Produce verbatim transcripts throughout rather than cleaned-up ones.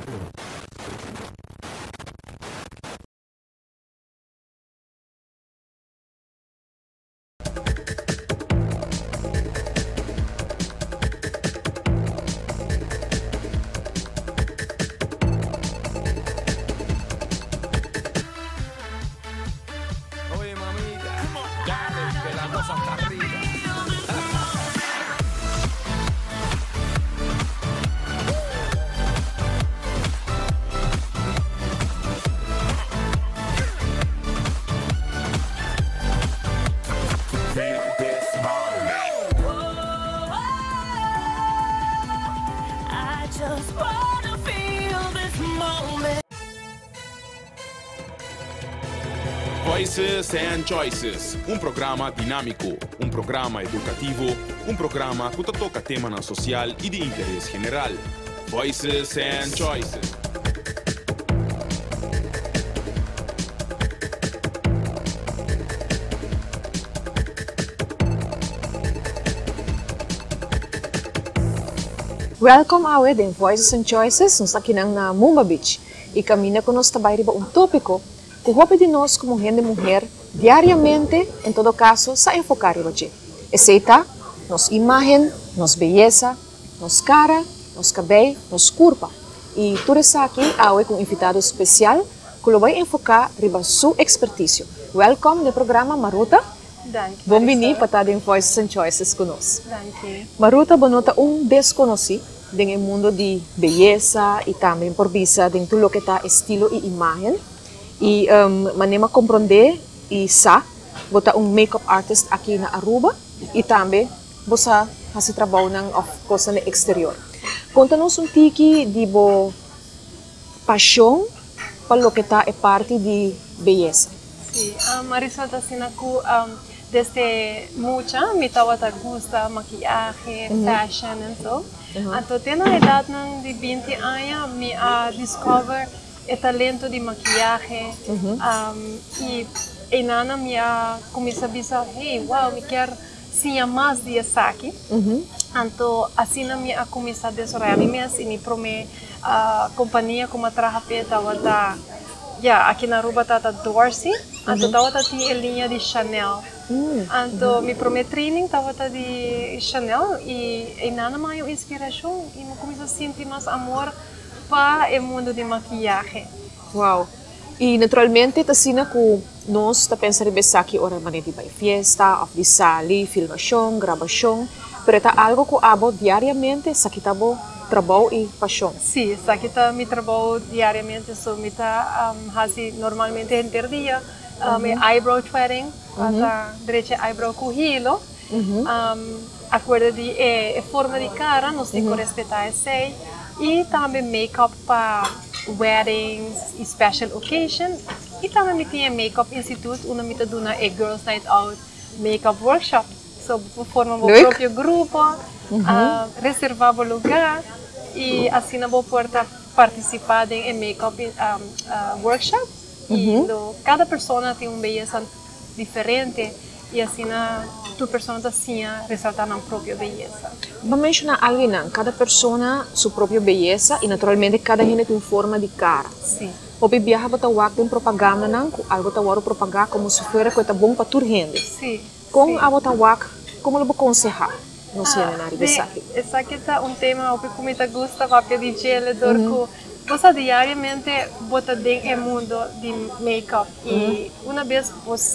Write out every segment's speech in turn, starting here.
Oye, mamita, dale, que la cosa está rica. I just wanna feel this moment. Voices and Choices, um programa dinâmico, um programa educativo, um programa que toca temas social e de interesse general. Voices and Choices. Welcome awe din Voices and Choices nos akinang na Mumba Beach. E camina conosco também riba um tópico que hope de nós como gente mulher diariamente, em todo caso, sa enfocar riba de. Aceita nos imagem, nos beleza, nos cara, nos cabelo, nos curva. E tudo isso aqui awe com um invitado especial que lo vai enfocar riba sua expertise. Welcome no programa Maruta. Danke. Bom-vindo para estar em Voices and Choices conosco. Danke. Maruta bonota um desconhecido no mundo de beleza e também por vista de tudo que está estilo e imagem. E um, manema compreender e sa, bota um make-up artist aqui na Aruba e também você faz trabalho ng coisa no exterior. Conta-nos um tiki de bo paixão para o que está é parte de beleza. Sí, um, Marisol, assim, ako, um, desde mucha, mi tawata gusta maquillaje, Mhm. fashion, and so. Mhm. Anto, tena edad ng de twenty anos, mi uh, discover o talento de maquillaje. Mhm. Um, e inana mi uh, começa a pensar, hey, wow, mi quero sim mais de aqui. Uhum. Anto, assim na minha começar a desenvolver minhas e para minha uh, companhia como trabalho tawata, yeah, aqui na Aruba tata Dorsey, anto tawata ti a linha de Chanel. Mm. Anto mi prome training tawata de Chanel e inana maio inspiração e mo começa a sentir mais amor para o mundo de maquiagem. Wow. E naturalmente, tasina que nós está pensando em pensar que ora maneira de fiesta, of de sali, filmação, gravação, pero é algo que abo diariamente, sa kita bo trabalho e paixão. Sim, essa aqui tá mi trabalho diariamente, so mi tá um, hazi normalmente entre dia, um, Uhum. eyebrow threading, Uhum. tá direito eyebrow com hilo. Uhum. Um, acorda de é, é forma de cara, nós temos que respeitar esse e também make-up para weddings e special occasion. E também me tinha make-up institute, onde me tá dando a girls night out make-up workshop. So, forma o Leuk. próprio grupo, uh, reservar o lugar e assim eu vou poder participar em make-up um, uh, workshop. Uhum. E do, cada pessoa tem uma beleza diferente e assim a tua pessoa assim ressaltar a própria beleza. Vamos mencionar algo não, cada pessoa sua própria beleza e naturalmente cada gente tem uma forma de cara. Sim. Obi viaja para wak tem propaganda não, algo tá waro propagar como se fosse coisa bom para toda gente. Sim. Com a bota wak, como ele vai aconselhar? Não sei, Ah, na área de- dessa aqui. essa aqui é um tema que como me gusta para de gel dorco. Você diariamente bota dentro do mundo de make-up e uma vez você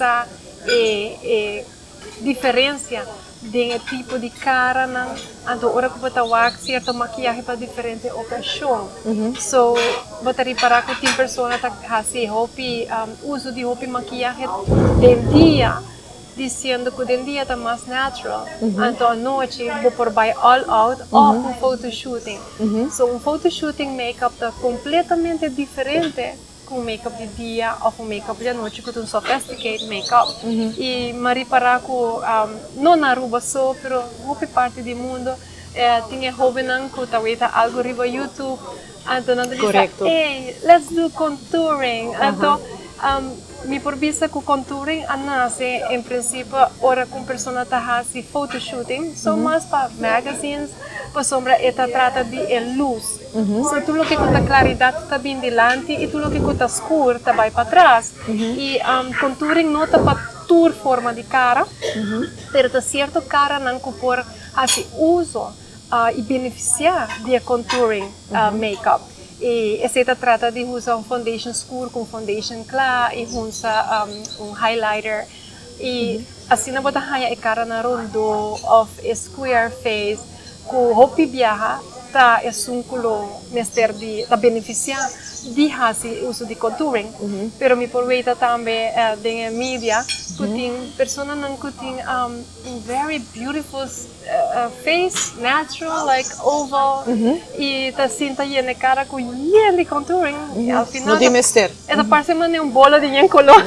é, é diferença de tipo de cara não, então hora que você wax certa maquiagem para diferente ocasião. So você reparar que tem pessoa que faz hopi um, uso de hopi maquiagem de dia dizendo que o dia está mais natural. Então, à noite, vou por by all out ou um photo shooting. So, um photo shooting make-up está completamente diferente com make-up de dia ou com make-up de noite, que é um sophisticated make-up. E Mari Paraco, um, não na Aruba só, mas outra parte do mundo, eh, tinha jovem que talvez algo riba YouTube. Então, nós dizemos, Correcto. hey, let's do contouring. Então, Um, mi porbisa ku contouring anase em princípio ora com persona tá si photo shooting so Uhum. mas pa magazines pa sombra eta trata de el luz. So tu lo que conta claridade tá bem delante e tu lo que conta escuro tá vai para trás. E um, contouring nota pa tur forma de cara, pero tá certo cara não que por assim uso uh, e beneficiar de contouring uh, makeup. E essa trata de usar um foundation escuro com foundation claro e usar um, um highlighter e assim na bota haya e cara na rondo of a square face com roupa viaja tá é sunculo nester de da beneficiar de hasi uso de contouring pero mi porweita também uh, de media putting persona não putting um, um very beautiful uh, face natural like oval e tá sinta yene cara com yele contouring e al final Não tem mister. essa parte mane um bola de yen color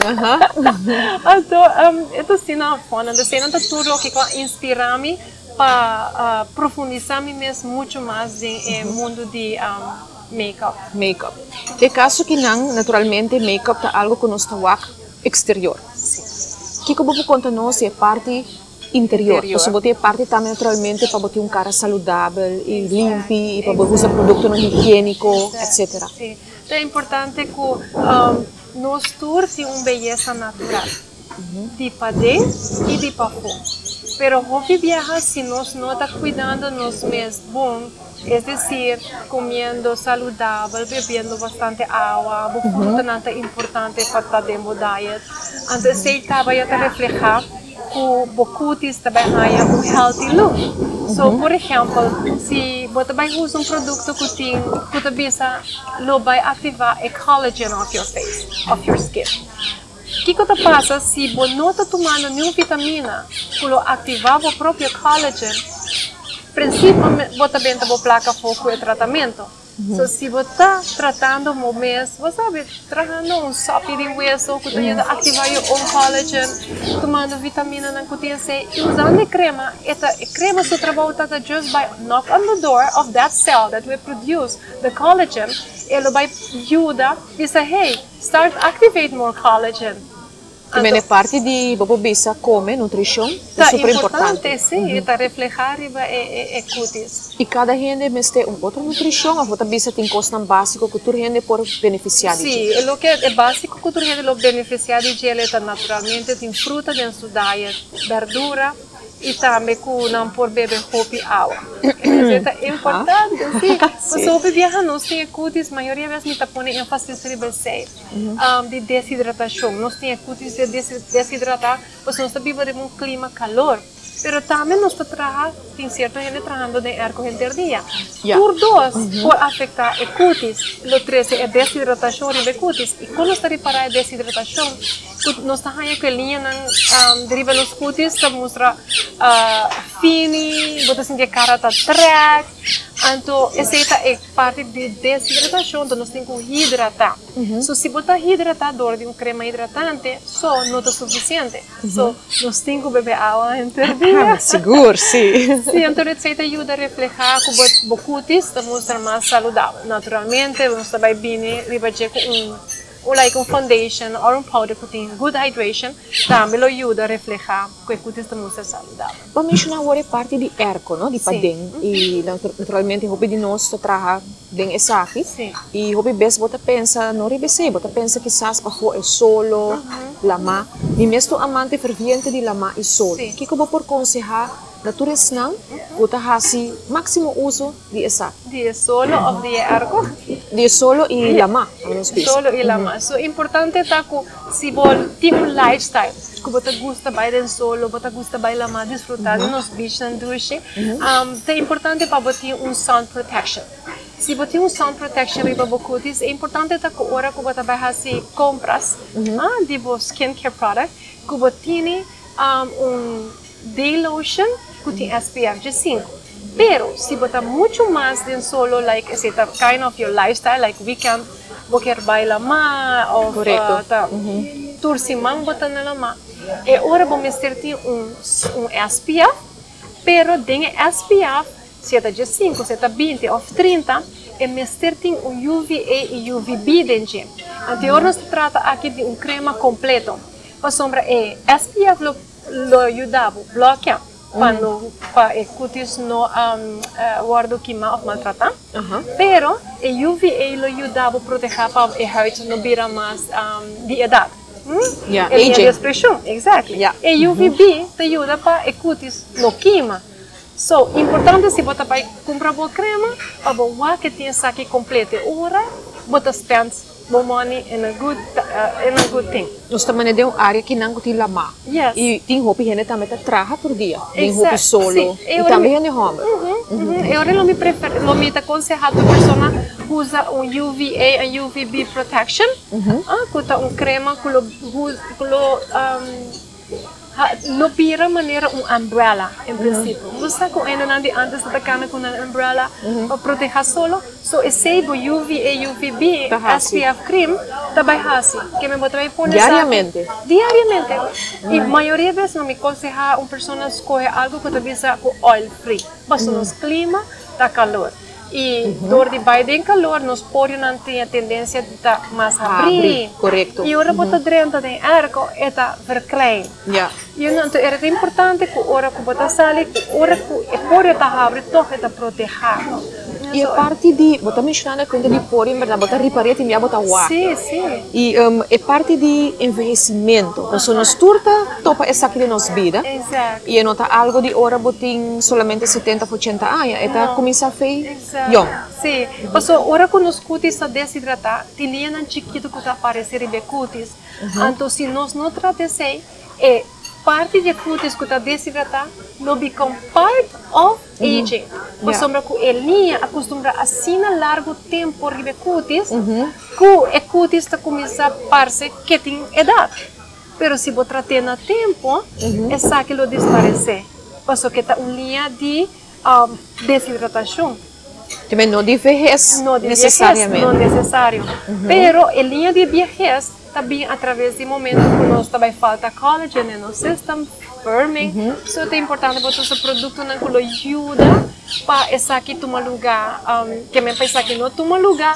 então um, ito sina fona de cena tá tudo que inspira-me para uh, profundizar me mesmo muito mais em uh, mundo de um, makeup. Makeup. E caso que não, naturalmente, makeup tá algo que nós tawak exterior. Sim. Que como conta nós é parte interior. Interior. Você botar parte também naturalmente para botar um cara saudável e limpo e para usar produto não higiênico, etcétera. Sim. Então é importante que um, nós todos temos uma beleza natural, de para dentro e de para fora. Pero hobby viaja si nós não está cuidando nós mesmos bom, é decir, comendo saudável, bebendo bastante água, o fruta não é importante para estar dentro da diet. Então, se ele vai refletir que o cutis também tem um healthy look. So, por exemplo, se você vai usar um produto que tem, que você bisa, vai ativar o collagen of your face, of your skin. O que que passa se você não está tomando nenhuma vitamina para ativar o próprio collagen? Principalmente, você também está placa foco e tratamento. So, se você está tratando o mês, você sabe, tratando um sope de hueso que ajuda a ativar o collagen, tomando vitamina na cutícia e usando a crema. Essa crema só trabalha just by knock on the door of that cell that will produce the collagen. Ela vai ajudar e dizer, hey, start activate more collagen. Também é parte de bobo bisa come nutrição, é Tá super importante, importante. sim, está reflejar é é cutis. E cada gente mas tem uma outra nutrição, a outra bisa tem coisa básica que tu gente por beneficiar de. Sim, é o que é básico que tu gente lo beneficiar de gel é naturalmente tem fruta dentro sua diet, verdura e também com não por beber roupa e água. Isso é importante, sim. Você ouve viajar nós tem cutis, a maioria das vezes me põe ênfase sobre seis um, de desidratação. Nós tem cutis de desidratar, porque nós vivemos um clima calor. Pero também nós trabalhamos, tem certa gente trabalhando de ar corrente dia. Yeah. Por dois, pode afetar o cutis. O treze é desidratação de cutis. E quando está reparar a desidratação, nós estamos aí com a linha um, deriva nos cutis, que mostra uh, fini, você sente a cara está track. Então, essa é parte de desidratação, então nós temos que hidratar. Uhum. So, se você hidratador de um crema hidratante, só não é suficiente. Uhum. So, nós temos que beber água entre dia. Seguro, sim. Sim, então a receita ajuda a refletir que o cutis mostra mais saudável. Naturalmente, você vai vir ribager com um ou like um foundation ou um powder que tem good hydration, também ajuda a refletir que o cutis mostra saudável. Vamos mencionar agora parte de erco, não? De padeng. E naturalmente, o hobby de nós trabalha bem essa aqui. Sim. E o hobby best você pensa, não rebece, você pensa que quizás para o solo, uh-huh. lama. E mesmo amante ferviente de lama e solo. O que eu vou por aconselhar naturais não? Você hasi máximo uso de essa. De solo ou de arco? De solo e lama. Solo e lama. So, importante é que se você tem um lifestyle, que você gosta de solo, você gosta de lama, desfrutar de nos beach and duche, é importante para você ter um sun protection. Se você tem um sun protection para o cutis, é importante que a hora que você vai fazer compras ah, de o skincare product, que você tem um day lotion que tem S P F de cinco. Pero, se você muito mais de solo, like, esse kind of your lifestyle, like weekend, você quer bailar mais, ou turcimang você na lama, é hora de você ter um, um S P F, pero tem S P F, se é de cinco, se é vinte ou trinta, é mestre tem um U V A e U V B dentro. Anterior nos trata aqui de um crema completo. Para sombra é S P F lo, lo ayudava a bloquear quando para o cutis no um, uh, guardo queimar ou maltratar. Aham. Pero o U V A lo ayudava a proteger para a hair não virar mais um, de idade. Hmm? Yeah, Ele aging. é expressão, exactly. Yeah. E U V B te ajuda para o cutis no queima. So, importante se você vai comprar boa crema, para boa que tem saque completo. Ora, você spend more money in a good uh, in a good thing. Nós também temos uma área que não tem lama. Yes. E tem roupa que também tá traja por dia. Tem Exact. roupa solo. Sim. E Eu também me- é homem. Uhum, uhum. Eu não me prefiro, não me aconselho a pessoa usa um U V A e U V B protection. Ah, kuta um crema kulo kulo um lo pira maneira um umbrella em princípio. Você com ainda não de antes da cana com uma umbrella para proteger solo. So esse o U V A U V B Tá S P F cream também hasi. Que me botar aí pôr Diariamente? Diariamente. E a maioria das vezes não me aconselha uma pessoa escolher algo que talvez seja oil free. Mas nos clima da calor. E dor de baixo em calor, nos pode não ter a tendência de estar mais abrir. Abrir, correto. E ora bota dentro de arco é tá verklein. Yeah. E não é importante que ora que bota sali, ora que pode estar abre, toque está protegido. E a parte de, você mencionou quando de pôr, em verdade, você reparar e me botar uau. Sim, sim. E um, é parte de envelhecimento. Nós nos turta, topa essa aqui de nossa vida. Exato. E nota algo de hora botin solamente setenta, oitenta anos. Eta começa a feir young. Sim. Porque ora que nos cutis está desidratar, tinha um chiquito que está aparecendo em cutis. Então, se nós não tratamos, é parte de cutis que está desidratar, não become part of aging. Por Yeah. sombra que a linha acostuma a assina largo tempo de cutis, que o cutis está começando a parecer que tem idade. Pero se você tratar no tempo, é só que lo desaparecer. Porque que está uma linha de um, desidratação. Também não de vejez No de necessariamente. viejez, no necessário. Pero a linha de viejez também através de momentos que nós também falta colágeno no sistema, firming. Isso é importante porque esse produto não ajuda para essa aqui tomar lugar, um, que me pensa que não toma lugar,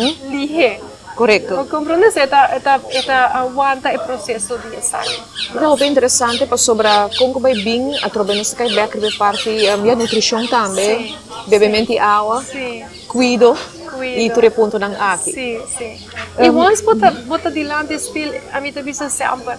lihe. Correto. Compreende? Esta, esta, esta aguanta o processo de saque. Então, é interessante para sobre como vai bem, através nossa cai back de parte um, a nutrição também, Sim. bebimento de água, Sim. cuido, Cuido. e tudo ponto ng aqui. Sim, sim. E once bota bota dilante spil, a mim também sempre.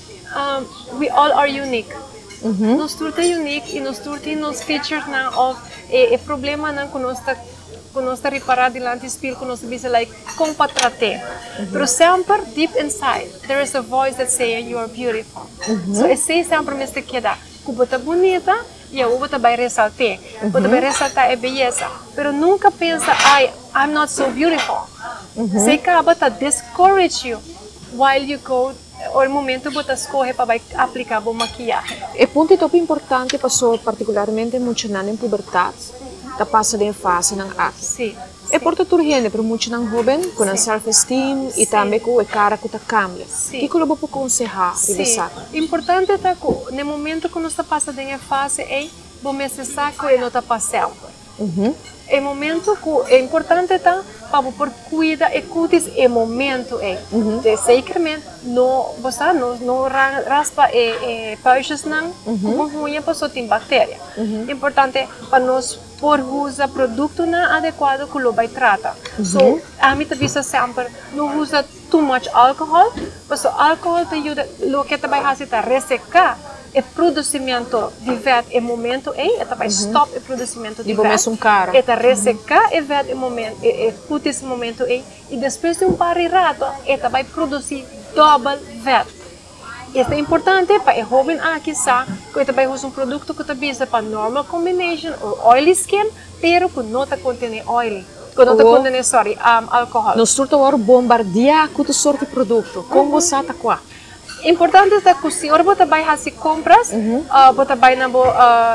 Um, we all are unique. Nós tudo é unique e nós tudo tem nos features na of e, e problema não conosco conosco reparar dilante spil conosco bisa like como para tratar. Pero sempre deep inside there is a voice that saying you are beautiful. So esse sempre me se queda. Que bota bonita e a outra vai ressaltar. Bota vai ressaltar a beleza. Pero nunca pensa, ai, I'm not so beautiful. Se acaba tá discourage you while you go o momento você escolhe para aplicar a maquiagem. E ponto top importante passou particularmente muito em puberdade, da passa de fase ng aqui. Sim. É porta turgente para muito ng jovem, com a self-esteem e também com a cara que tá cambia. Sim. Que que eu vou aconselhar, Sim. ribesar? Importante é que no momento que nós está passando em fase, é bom necessário que não está passando. Uhum. É momento que é importante tá para por cuidar e cuidar é momento é. De secretamente não você não não raspa e paixas não como ruim para só tem bactéria. Importante para nós por usar produto não adequado que lo vai tratar. So a mim também sempre não usa too much alcohol, porque o álcool te ajuda lo que te vai fazer tá ressecar o produzimento de vet em momento é, ela vai stop o produzimento de E vou vet. mesmo cara. Ela ressecar o vet em momento, e put esse momento é, e depois de um par de rato, ela vai produzir double vet. Isso é importante para o jovem aqui sabe que ela vai usar um produto que também é para normal combination ou oily skin, pero que não está contendo oily. Que não está Oh. contendo, sorry, um, alcohol. Nós turta agora bombardear com todo sorte de produto. Como você está com? Importante é que se você você vai fazer compras, uh, você vai na bo, uh,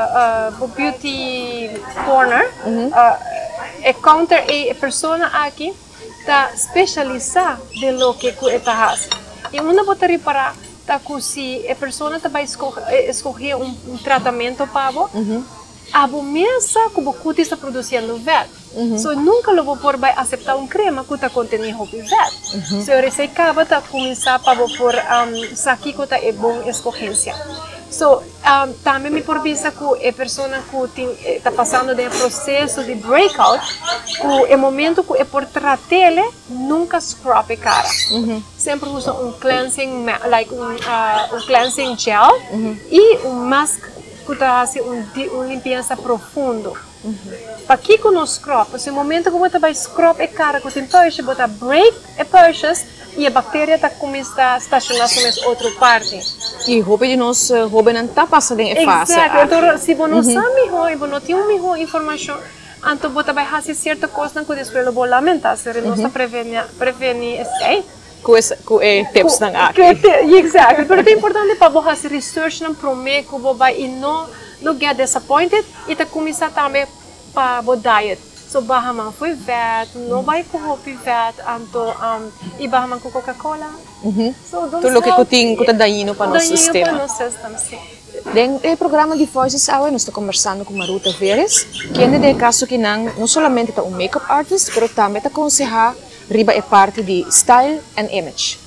uh, beauty corner, uh, e counter e a pessoa aqui está especializada de lo que você faz. E uma você reparar tá que se a pessoa vai escolher, escolher um, um tratamento para você, a mesa que você está produzindo vet, So nunca lo vou por vai aceitar um crema que tá contém hopi vet. So eu receicava tá começar para vou por um, saki que tá é bom escorrência. So um, também me por visa que a pessoa que está passando de processo de breakout, que é momento que é por tratar nunca scrub a cara. Sempre usa um cleansing like um, uh, um cleansing gel e um mask que tá assim um, um limpeza profundo. Para que que não scrub? No momento que você vai scrub a cara que tem purchase, você break a purchase e a bactéria está começar a estacionar em outra parte. E roupa de nós, roupa não está passando em fase. Exato. Então, se você não sabe melhor, e você não tem melhor informação, então você vai fazer certa coisa que depois você vai lamentar, se você não prevenir, prevenir isso. Com esse com é tips ng aqui. Exato. Mas é importante para você fazer research não prometer que você vai e não não get disappointed e tá começar também para o diet. So bahaman foi vet, não vai com hopi vet, anto um e bahaman com Coca-Cola. Uhum. So tudo que kuting kuta dañino para nosso sistema. Para nosso sistema, sim. Dentro do programa de Voices Hour, nós estamos conversando com Maruta Veres, que é de caso que não, não somente é um makeup artist, mas também está aconselhar riba é parte de style and image.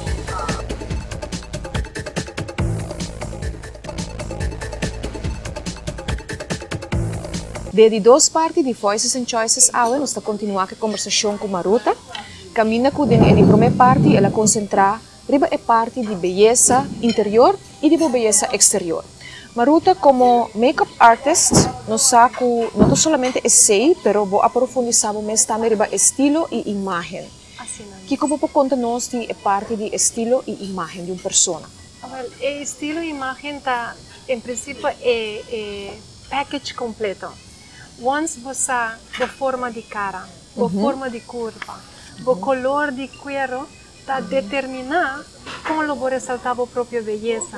Desde duas partes de Voices and Choices Hour, nós estamos continuando a conversação com Maruta. Caminha com dentro da primeira parte, ela concentra riba é parte de beleza interior e de beleza exterior. Maruta, como makeup artist, não sabe não somente é sei, pero vou aprofundizar mais também riba estilo e imagem. Assim não. Que como pode contar-nos de é parte de estilo e imagem de uma pessoa? Well, o estilo e imagem tá, em princípio, é, é package completo. Once você a forma de cara, a forma de curva, o color de cuero, está determinar como vai ressaltar a própria beleza.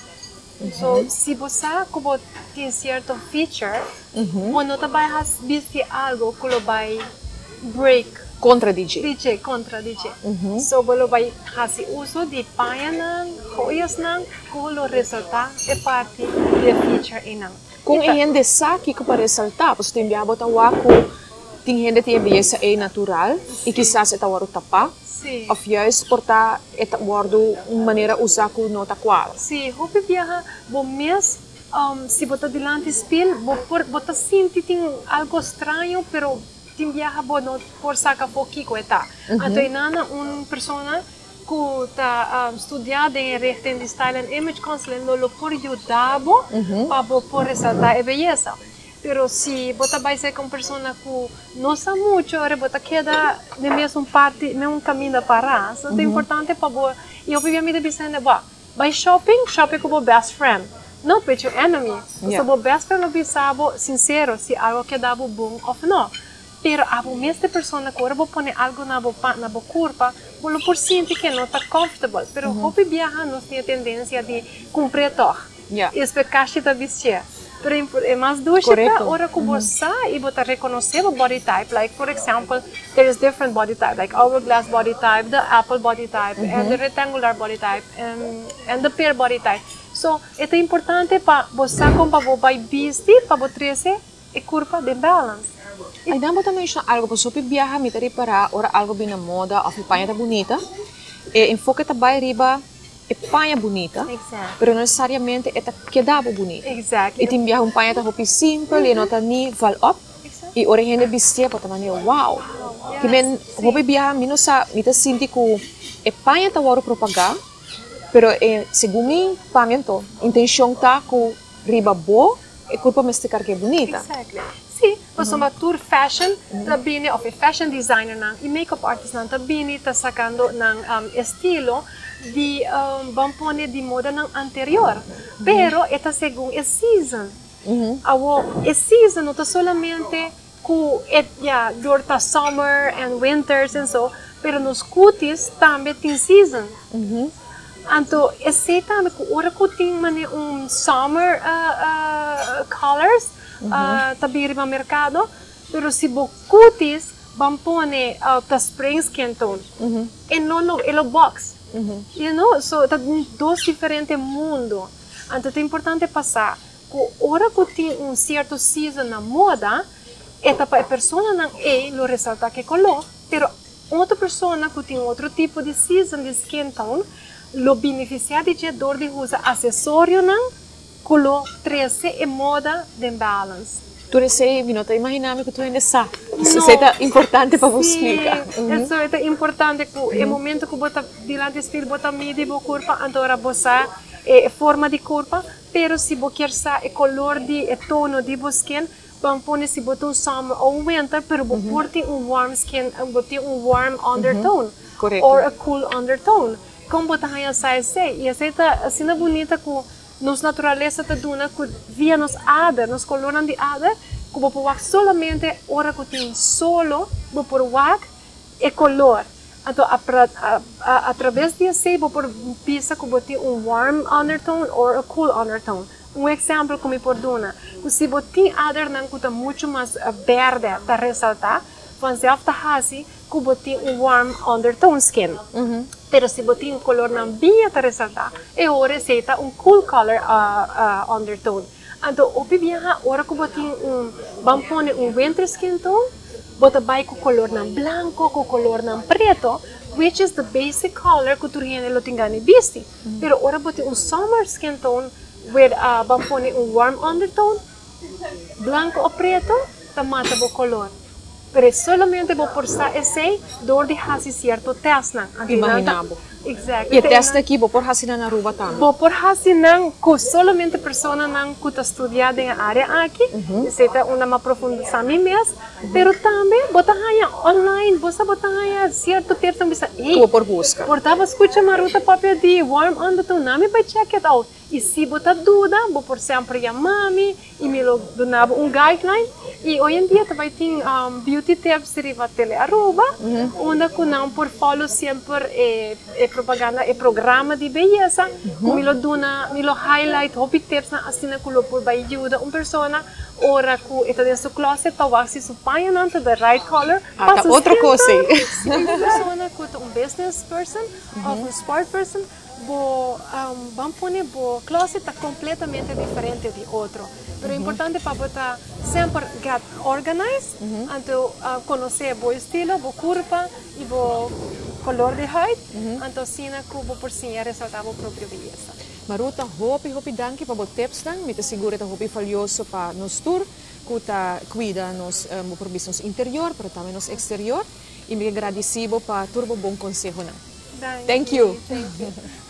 So, se você como tem certo feature, você não vai vestir algo que vai break. Contra D J. D J, contra D J. So, você vai fazer uso de panha, coisas, que vai ressaltar a parte do feature. Não. Kung e hindi sa kiko para resaltar, pois tem biabo tawa ko ting hindi tiya beleza é natural e quizás ita waro tapa. Sim. Of juist porta ita waro uma maneira usar ko no takwal. Sim, hopi viaja, bo mes um, se bota delante espelho, bo por bota sinti tem algo estranho, pero tem viaja bo no por saca pouquinho eta. Então inana uma pessoa que está um, estudando em rechten de style and image counseling, lo por ajudar para por ressaltar a beleza. Pero se você vai ser uma pessoa que não sabe muito, você queda na mesma parte, no mesmo caminho para. Então é importante para você. E obviamente dizendo, vai shopping, shopping com o best friend. Não para o enemy. Se o best friend não sabe sincero se algo que dá bom ou não. Pero a mesma pessoa que agora vou pôr algo na boca, na boca curva, vou por sentir que não está confortável. Pero uhum. Hopi viaja nós tem a tendência de cumprir todo. Yeah. E esperar que está vestir. Pero é mais dúvida para hora que você e você reconhecer o body type. Like for example, there is different body type, like hourglass body type, the apple body type, uhum. And the rectangular body type, and, and the pear body type. So, é importante para você como para você vestir para você trazer a curva de balance. Ay, damo também siya algo po so viaja mitari para ora algo bina moda of panha ta bonita. E enfoque ta bai riba e panha bonita. Exactly. Pero necessariamente eta quedava bonita. Exactly. E tem viaja um panha ta hopi simple e nota ni val up. E ora gente vestia pa tamani wow. Que men hopi viaja mino sa mita sinti ku e panha ta waro propagar. Pero e segundo pamento intenção ta ku riba bo e culpa mesticar que bonita. Exactly. Sim, você uma tour fashion, também of a fashion designer na e makeup artist na também está sacando ng um, estilo de um, bampone de moda ng anterior. Pero esta segundo é season. Uhum. Awo, é season não tá solamente ku et ya durante summer and winters and so, pero nos cutis também tem season. Uhum. Então, esse também ku ora ku tem mane um summer uh, uh, colors. Uh, uh, tabi rin mercado, pero si bukutis, bampone uh, ta spring skin tone, mm-hmm. E non lo, e lo box, mm-hmm. You know, so ta dos diferentes mundo. Então é importante passar, que ora que tem um certo season na moda, esta para a pessoa não é lo ressalta que color, pero outra pessoa que tem outro tipo de season de skin tone, lo beneficiar de dor de usar acessório não, color treze e moda de balance. Tu sei, mi nota imaginami que tu ainda sa. Isso é importante para você explicar. Isso é importante que o momento que você diante do espelho você mide a corpo, agora você é forma de corpo, pero se você quer sa o color de o tono de sua skin, vamos pôr se você um summer ou winter, pero você porta um warm skin, você um warm undertone, Correto. or a cool undertone. Como você vai sair sei, e essa é assim bonita que nos natureza te duna que via nos ada, nos coloran de ada, que você pode solamente ora que tem solo, você pode wak e color. Então, a, a, a, através de esse, você pode pensar que você tem um warm undertone ou a cool undertone. Um exemplo que me perdona, se você tem ada que está muito mais verde, está ressaltar, vanzelf está assim, que você tem um warm undertone skin. Uhum. Pero se você tem um color na bia para ressaltar, é hora aceita um cool color uh, uh, undertone. Então, o bibiaha, hora que você tem um, vamos pôr um winter skin tone, você vai com o color na branco, com o color na preto, which is the basic color que tu riene lo tingani bisti. Mm-hmm. Pero hora você tem um summer skin tone, with uh, vamos pôr um warm undertone, branco ou preto, tá mata o color. Pero solamente vou forçar esse dor de fazer certo teste não. Imaginavo. Exato. E o teste aqui vou por fazer na ruba também. Vou por fazer não, que solamente pessoa não que está estudando na área aqui, isso é uma mais profunda mim mesmo, pero também botar aí online, você botar aí certo termo bisa. Tu vou por busca. Portava escuta maruta papel de warm undertone, não me vai check it out. E se botar dúvida, vou por sempre a mami e me lo donava um guideline. E hoje em dia também tem um, beauty tips riva tele arroba, uhum. onde que não por follow sempre é, é propaganda e programa de beleza, uhum. me lo dona, me lo highlight hobby tips na assim que lo por vai ajuda uma pessoa ora que está dentro do closet para ver se supanha não the right color. Ah, tá outra coisa. Se uma pessoa que é um business person ou um sport person, o um, vamos pôr o closet está completamente diferente de outro. Mas o importante para botar sempre get organized, uhum. então uh, conhecer o estilo, o curva e o color de height, uhum. então assim que vou por si ressaltar a própria beleza. Maruta, hopi hopi danke para os tips dan, me te seguro que hopi valioso para nos tour, que ta cuida nos um, por business interior, pero também nos exterior, e me agradecido para turbo bom consejo. Thank you. Thank you.